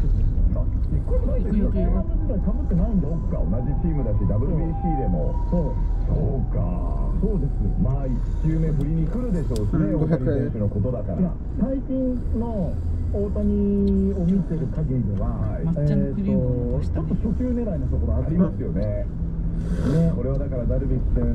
これ前でトーナメントかぶってないんだ。そうか、同じチームだし WBC でも。そうか、そうです。まあ1球目振りに来るでしょうしね、大谷選手のことだから。最近の大谷を見てる限りでは、ちょっと初球狙いのところありますよね。これはだからダルビッシュ選手